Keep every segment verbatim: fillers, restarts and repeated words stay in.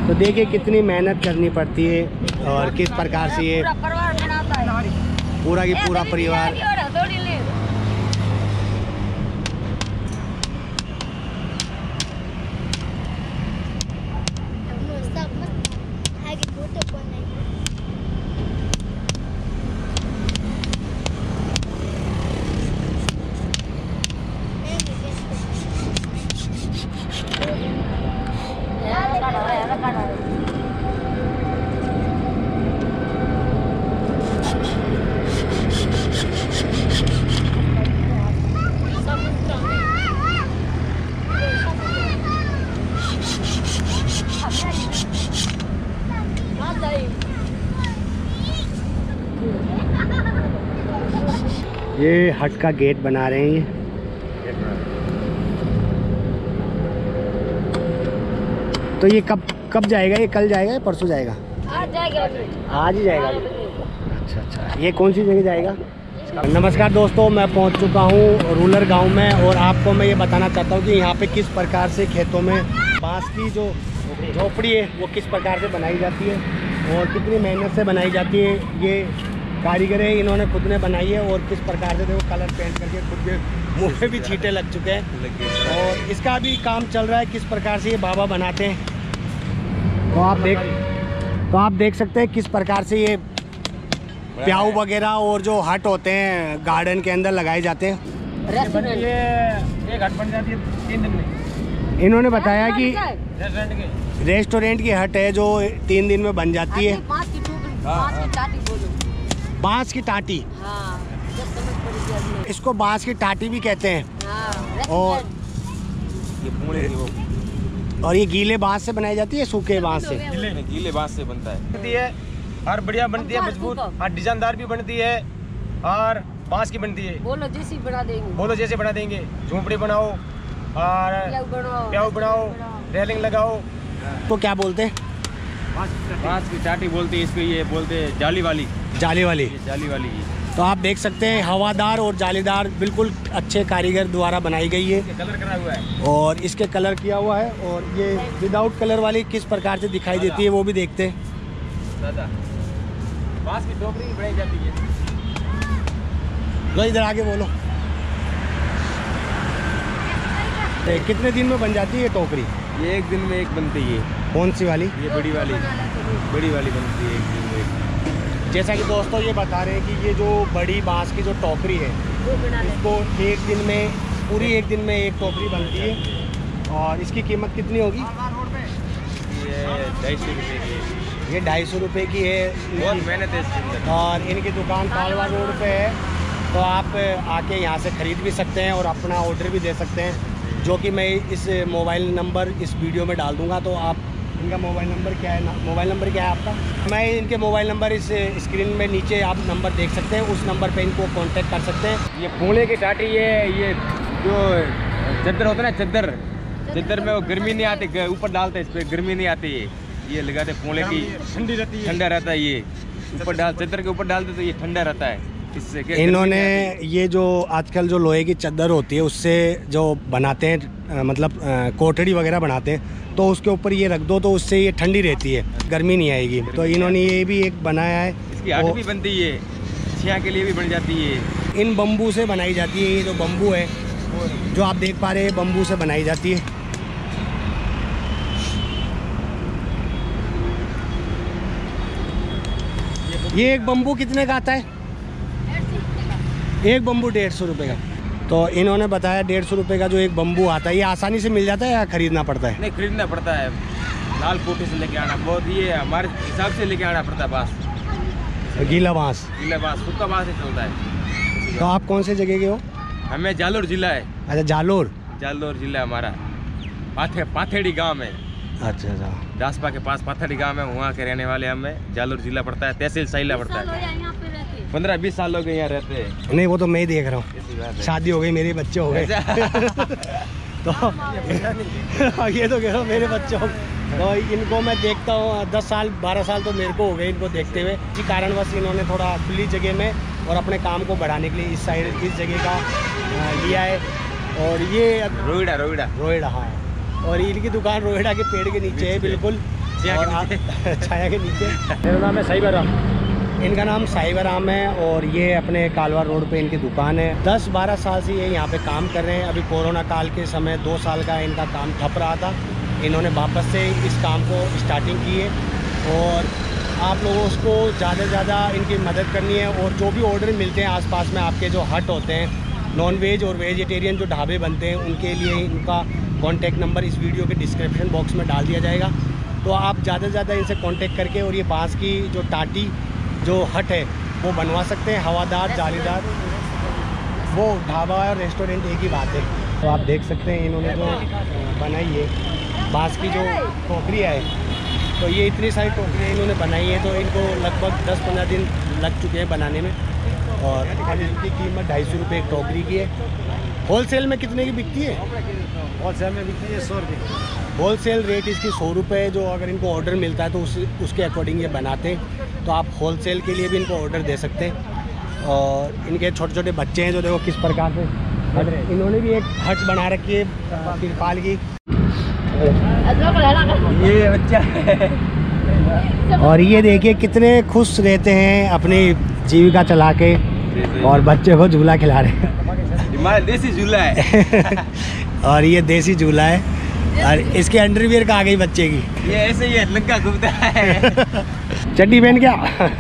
तो देखिए कितनी मेहनत करनी पड़ती है और किस प्रकार से ये पूरा की पूरा परिवार ये हट का गेट बना रहे हैं। तो ये कब कब जाएगा? ये कल जाएगा या परसों जाएगा? आज जाएगा। आज ही जाएगा। अच्छा अच्छा, ये कौन सी जगह जाएगा? नमस्कार दोस्तों, मैं पहुंच चुका हूं रूरल गांव में और आपको मैं ये बताना चाहता हूं कि यहाँ पे किस प्रकार से खेतों में बांस की जो झोपड़ी है वो किस प्रकार से बनाई जाती है और कितनी मेहनत से बनाई जाती है। ये कारीगर है, इन्होंने खुद ने बनाई है और किस प्रकार से देखो कलर पेंट करके खुद के मुँह पे भी छींटे लग चुके हैं और इसका भी काम चल रहा है किस प्रकार से ये बाबा बनाते हैं। तो आप देख तो आप देख सकते हैं किस प्रकार से ये प्याऊ वगैरह और जो हट होते हैं गार्डन के अंदर लगाए जाते हैं। ये एक हट बन जाती है तीन दिन में। इन्होंने बताया कि रेस्टोरेंट की हट है जो तीन दिन में बन जाती है। बांस की टाटी, इसको बांस की टाटी भी कहते हैं। और ये पूरे वो और ये गीले बांस से बनाई जाती है, सूखे बांस से? गीले गीले बांस से बनता है। बनती है और बढ़िया बनती है, मजबूत और डिजाइनदार भी बनती है और बांस की बनती है। बोलो जैसे बना देंगे, बोलो जैसे बना देंगे। झोंपड़ी बनाओ और प्याऊ बनाओ, रेलिंग लगाओ। तो क्या बोलते हैं? बांस की टाटी बोलते हैं इसको। ये बोलते हैं जाली वाली। जाली वाली? ये जाली वाली है। तो आप देख सकते हैं हवादार और जालीदार बिल्कुल अच्छे कारीगर द्वारा बनाई गई है। कलर करा हुआ है और इसके कलर किया हुआ है और ये विदाउट कलर वाली किस प्रकार से दिखाई देती है वो भी देखते हैं। दादा बांस की टोकरी बनाई जाती है। लो इधर आगे बोलो। कितने दिन में बन जाती है टोकरी? ये एक दिन में एक बनती है। कौन सी वाली? ये बड़ी वाली बड़ी वाली बनती है एक दिन में एक। जैसा कि दोस्तों ये बता रहे हैं कि ये जो बड़ी बांस की जो टोकरी है इसको एक दिन में पूरी एक दिन में एक टोकरी बनती है। और इसकी कीमत कितनी होगी? ये ढाई सौ रुपये की। ये ढाई सौ रुपये की है। बहुत मेहनत है इसके अंदर। और इनकी दुकान पालवा रोड पे है, तो आप आके यहाँ से ख़रीद भी सकते हैं और अपना ऑर्डर भी दे सकते हैं, जो कि मैं इस मोबाइल नंबर इस वीडियो में डाल दूँगा। तो आप इनका मोबाइल नंबर क्या है? मोबाइल नंबर क्या है आपका? मैं इनके मोबाइल नंबर इस स्क्रीन में नीचे आप नंबर देख सकते हैं, उस नंबर पे इनको कांटेक्ट कर सकते हैं। ये फूले की टाटी है। ये जो चद्दर होता है ना, चद्दर चद्दर में वो गर्मी नहीं आती, ऊपर डालते हैं इस पर गर्मी नहीं आती है। ये लगाते फूले की, ठंडी रहती है, ठंडा रहता है। ये ऊपर डाल चद्दर के ऊपर डालते तो ये ठंडा रहता है। इससे इन्होंने ये जो आजकल जो लोहे की चद्दर होती है उससे जो बनाते हैं, मतलब कोठड़ी वगैरह बनाते हैं, तो उसके ऊपर ये रख दो तो उससे ये ठंडी रहती है, गर्मी नहीं आएगी। तो इन्होंने ये भी एक बनाया है। इसकी हट भी बनती है, छिया के लिए भी बन जाती है। इन बम्बू से बनाई जाती है। ये जो बम्बू है जो आप देख पा रहे हैं बम्बू से बनाई जाती है। ये एक बम्बू कितने का आता है? एक बम्बू डेढ़ सौ रुपये का। तो इन्होंने बताया डेढ़ सौ रुपये का जो एक बम्बू आता है, ये आसानी से मिल जाता है या खरीदना पड़ता है? नहीं, खरीदना पड़ता है। लाल कोठी से लेके आना बहुत, ये हमारे हिसाब से लेके आना पड़ता है बांस। गीला बांस? गीला बांस, सूखा बांस ही चलता है। तो आप कौन से जगह के हो? हमें जालोर जिला है। अच्छा, जालोर? जालोर जिला हमारा पाथे पाथेड़ी गांव है। अच्छा अच्छा, दासपा के पास पाथेड़ी गांव है, वहाँ के रहने वाले हमें। जालोर जिला पड़ता है, तहसील सैला पड़ता है। पंद्रह बीस साल लोग यहाँ रहते हैं। नहीं, वो तो मैं ही देख रहा हूँ, शादी हो गई, मेरे बच्चे हो गए। तो ये तो कह रहा हूँ मेरे बच्चे हो गए। तो इनको मैं देखता हूँ दस साल बारह साल तो मेरे को हो गए इनको देखते हुए। इसी कारणवश इन्होंने थोड़ा खुली जगह में और अपने काम को बढ़ाने के लिए इस साइड इस जगह का लिया है। और ये रोहिड़ा रोहिड़ा रोहिड़ा हाँ, और इनकी दुकान रोहिड़ा के पेड़ के नीचे है बिल्कुल। और आप छाया के नीचे। मेरा नाम है साइबर राम, इनका नाम साइबर राम है और ये अपने कालवा रोड पे इनकी दुकान है। दस बारह साल से ये यहाँ पे काम कर रहे हैं। अभी कोरोना काल के समय दो साल का इनका काम ठप रहा था, इन्होंने वापस से इस काम को स्टार्टिंग की है और आप लोगों को ज़्यादा से ज़्यादा इनकी मदद करनी है। और जो भी ऑर्डर मिलते हैं आसपास में आपके जो हट होते हैं नॉन वेज और वेजिटेरियन जो ढाबे बनते हैं, उनके लिए इनका कॉन्टैक्ट नंबर इस वीडियो के डिस्क्रिप्शन बॉक्स में डाल दिया जाएगा। तो आप ज़्यादा से ज़्यादा इनसे कॉन्टैक्ट करके और ये बांस की जो टाटी जो हट है वो बनवा सकते हैं, हवादार जालीदार। वो ढाबा और रेस्टोरेंट एक ही बात है। तो आप देख सकते हैं इन्होंने जो बनाई है बांस की जो टोकरियाँ है, तो ये इतनी सारी टोकरियाँ इन्होंने बनाई है, तो इनको लगभग दस पंद्रह दिन लग चुके हैं बनाने में। और अब इनकी कीमत ढाई सौ रुपये एक टोकरी की है। होलसेल में कितने की बिकती है? होलसेल में बिकती है सौ रुपये। होलसेल रेट इसकी सौ रुपये है। जो अगर इनको ऑर्डर मिलता है तो उस उसके अकॉर्डिंग ये बनाते हैं। तो आप होलसेल के लिए भी इनको ऑर्डर दे सकते हैं। और इनके छोटे छोटे बच्चे हैं जो देखो किस प्रकार से, इन्होंने भी एक हट बना रखी है तिरपाल की। ये बच्चा है और ये देखिए कितने खुश रहते हैं अपनी जीविका चला के और बच्चे को झूला खिला रहे हैं। हमारा देसी झूला है और ये देसी झूला है और इसके अंडरवियर का आ गई बच्चे की। ये ऐसे ही लंका घूमता है चड्डी पहन क्या।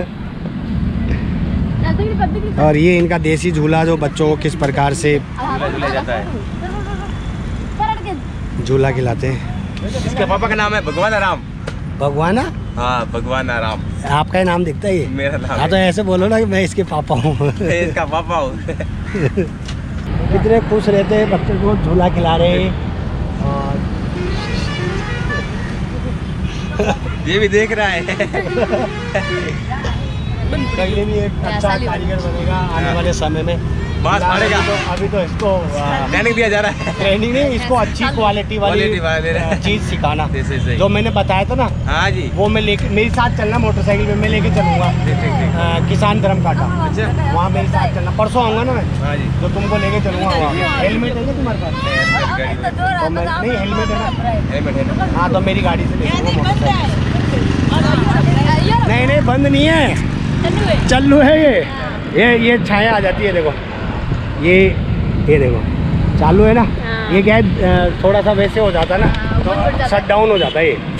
और ये इनका देसी झूला जो बच्चों को किस प्रकार से झूला झूला जाता है, झूला खिलाते हैं। इसके पापा का नाम है भगवान राम। भगवाना? हाँ भगवान राम आपका ही नाम दिखता है ये? मेरा नाम। हाँ तो ऐसे बोलो ना कि मैं इसके पापा हूँ। इसका पापा हूँ। कितने खुश रहते हैं, बच्चे को झूला खिला रहे हैं। और ये भी देख रहा है। कहीं भी एक अच्छा कारीगर बनेगा आने वाले समय में। बात मारेगा। तो अभी तो इसको ट्रेनिंग दिया जा रहा है। ट्रेनिंग नहीं, इसको अच्छी क्वालिटी वाली चीज़ सिखाना जो मैंने बताया था ना। हाँ जी, वो मैं लेके मेरे साथ चलना मोटरसाइकिल पे, मैं लेके चलूँगा किसान धर्म काटा। अच्छा, वहाँ मेरे साथ चलना, परसों आऊँगा ना मैं। हाँ जी, जो तुमको लेके चलूँगा वहाँ। हेलमेट है क्या तुम्हारे पास? तो मैं नहीं, हेलमेट है ना? हेलमेट है ना? हाँ तो मेरी गाड़ी से ले जाऊँगा मोटरसाइकिल। नहीं नहीं बंद नहीं है, चालू है ये। ये ये छाया आ जाती है देखो, ये ये देखो चालू है ना। ये क्या है थोड़ा सा वैसे हो जाता है ना तो शट डाउन हो जाता है ये।